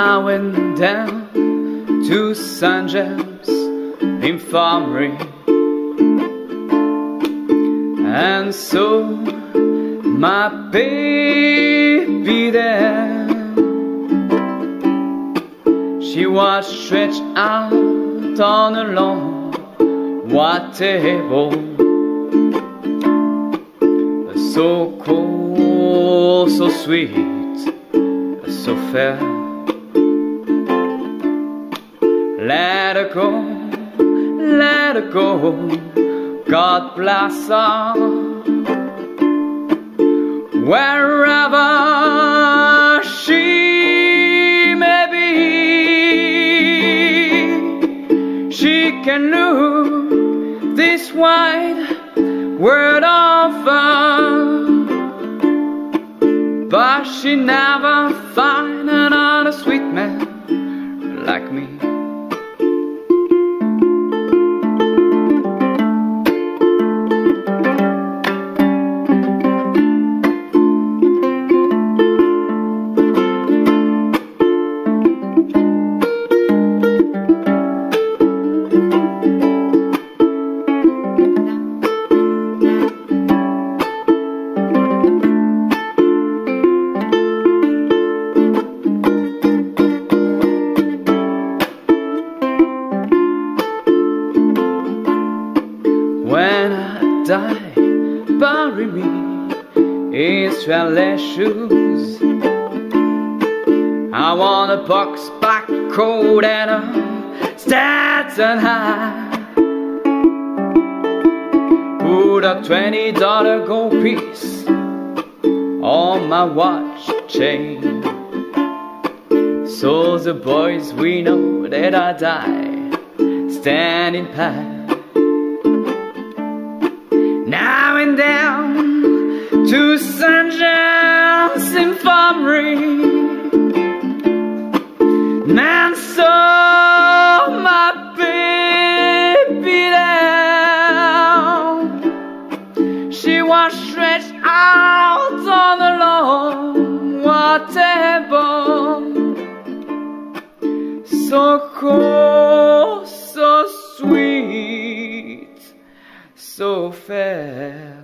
I went down to St. James Infirmary and saw my baby there. She was stretched out on a long white table, so cold, so sweet, so fair. Let her go, let her go, God bless her. Wherever she may be, she can look this wide world over, but she never find another sweet man like me. When I die, bury me in strapless shoes. I want a box back coat and a Stetson hat. Put a $20 gold piece on my watch chain, so the boys we know that I die standing pat. Now and down to St. James Infirmary, and saw my baby there. She was stretched out on the long white table, so cold, so sweet, so fair.